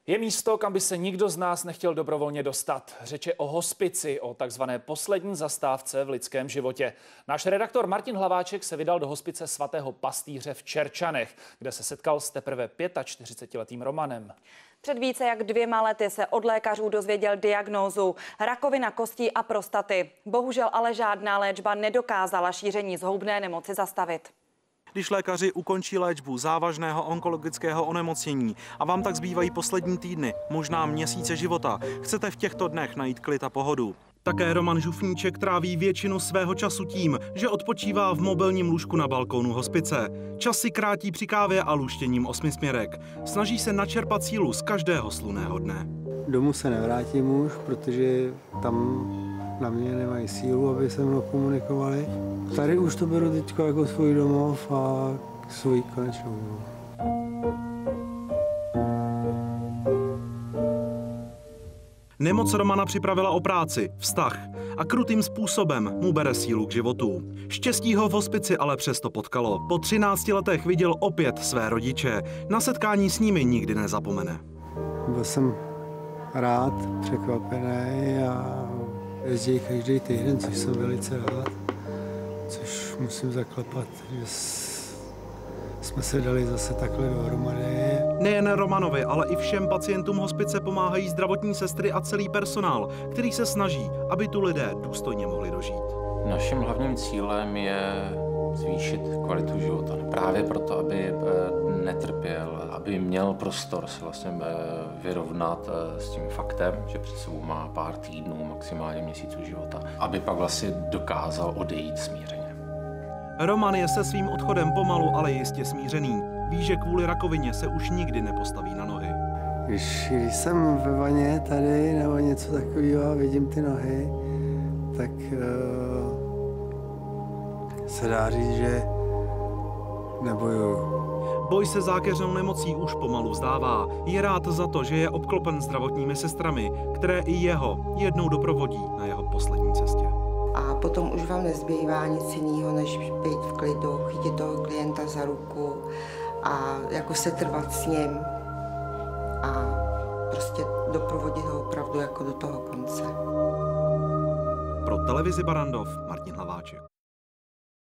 Je místo, kam by se nikdo z nás nechtěl dobrovolně dostat. Řeč je o hospici, o takzvané poslední zastávce v lidském životě. Náš redaktor Martin Hlaváček se vydal do hospice svatého Pastýře v Čerčanech, kde se setkal s teprve 45letým Romanem. Před více jak 2 lety se od lékařů dozvěděl diagnózu rakovina kostí a prostaty. Bohužel ale žádná léčba nedokázala šíření zhoubné nemoci zastavit. Když lékaři ukončí léčbu závažného onkologického onemocnění a vám tak zbývají poslední týdny, možná měsíce života, chcete v těchto dnech najít klid a pohodu. Také Roman Žufníček tráví většinu svého času tím, že odpočívá v mobilním lůžku na balkónu hospice. Čas si krátí při kávě a luštěním 8směrek. Snaží se načerpat sílu z každého slunného dne. Domů se nevrátím už, protože tam na mě nemají sílu, aby se mnou komunikovali. Tady už to beru teď jako svůj domov a svůj konečnou. Nemoc Romana připravila o práci, vztah a krutým způsobem mu bere sílu k životu. Štěstí ho v hospici ale přesto potkalo. Po 13 letech viděl opět své rodiče. Na setkání s nimi nikdy nezapomene. Byl jsem rád, překvapený a jezdí každý týden, což jsem velice rád. Což musím zaklepat, že jsme se dali zase takhle dohromady. Nejen Romanovi, ale i všem pacientům hospice pomáhají zdravotní sestry a celý personál, který se snaží, aby tu lidé důstojně mohli dožít. Naším hlavním cílem je zvýšit kvalitu života. Právě proto, aby netrpěl, aby měl prostor se vlastně vyrovnat s tím faktem, že před sebou má pár týdnů, maximálně měsíců života, aby pak vlastně dokázal odejít smířeně. Roman je se svým odchodem pomalu, ale jistě smířený. Ví, že kvůli rakovině se už nikdy nepostaví na nohy. Když jsem ve vaně tady nebo něco takového a vidím ty nohy, tak se dá říct, že nebojuju. Boj se zákeřnou nemocí už pomalu vzdává. Je rád za to, že je obklopen zdravotními sestrami, které i jeho jednou doprovodí na jeho poslední cestě. A potom už vám nezbývá nic jiného, než být v klidu, chytit toho klienta za ruku a jako se trvat s ním a prostě doprovodit ho opravdu jako do toho konce. Pro televizi Barrandov Martin Hlaváček.